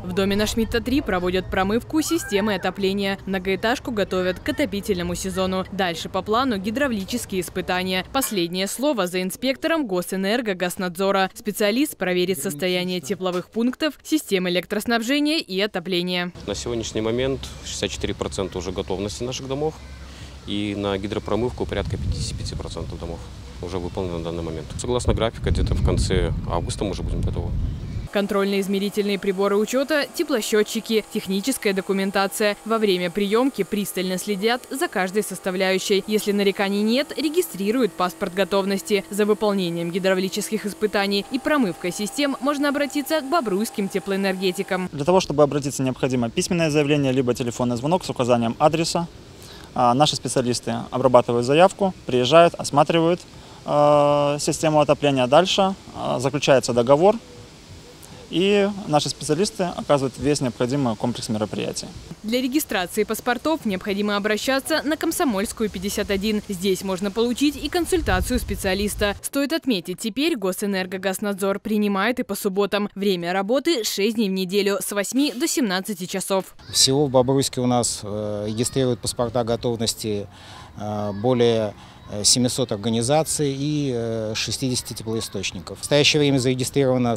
В доме на Шмидта 3 проводят промывку системы отопления. Многоэтажку готовят к отопительному сезону. Дальше по плану гидравлические испытания. Последнее слово за инспектором Госэнерго-Госнадзора. Специалист проверит состояние тепловых пунктов, систем электроснабжения и отопления. На сегодняшний момент 64% уже готовности наших домов. И на гидропромывку порядка 55% домов уже выполнено на данный момент. Согласно графику, где-то в конце августа мы уже будем готовы. Контрольно-измерительные приборы учета, теплосчетчики, техническая документация. Во время приемки пристально следят за каждой составляющей. Если нареканий нет, регистрируют паспорт готовности. За выполнением гидравлических испытаний и промывкой систем можно обратиться к бобруйским теплоэнергетикам. Для того, чтобы обратиться, необходимо письменное заявление, либо телефонный звонок с указанием адреса. Наши специалисты обрабатывают заявку, приезжают, осматривают систему отопления. Дальше заключается договор, и наши специалисты оказывают весь необходимый комплекс мероприятий. Для регистрации паспортов необходимо обращаться на Комсомольскую, 51. Здесь можно получить и консультацию специалиста. Стоит отметить, теперь Госэнерго-Госнадзор принимает и по субботам. Время работы 6 дней в неделю с 8 до 17 часов. Всего в Бобруйске у нас регистрируют паспорта готовности более 700 организаций и 60 теплоисточников. В настоящее время зарегистрировано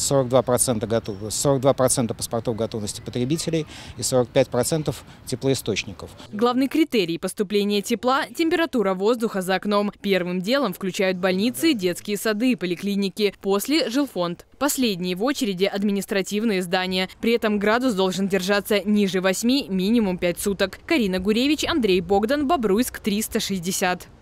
42% паспортов готовности потребителей и 45% теплоисточников. Главный критерий поступления тепла – температура воздуха за окном. Первым делом включают больницы, детские сады и поликлиники. После – жилфонд. Последние в очереди административные здания. При этом градус должен держаться ниже 8, минимум 5 суток. Карина Гуревич, Андрей Богдан, Бобруйск, 360.